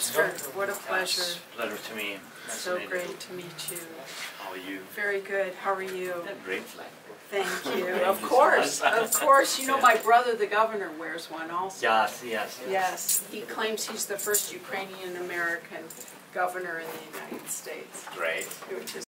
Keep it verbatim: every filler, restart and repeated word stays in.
Mister What a pleasure. Yes, pleasure to me. So great to meet you. How are you? Very good. How are you? Great. Thank you. Thank Of you so course, much. of course. You know, Yeah. my brother, the governor, wears one also. Yes, yes. Yes. He claims he's the first Ukrainian American governor in the United States. Great. Which is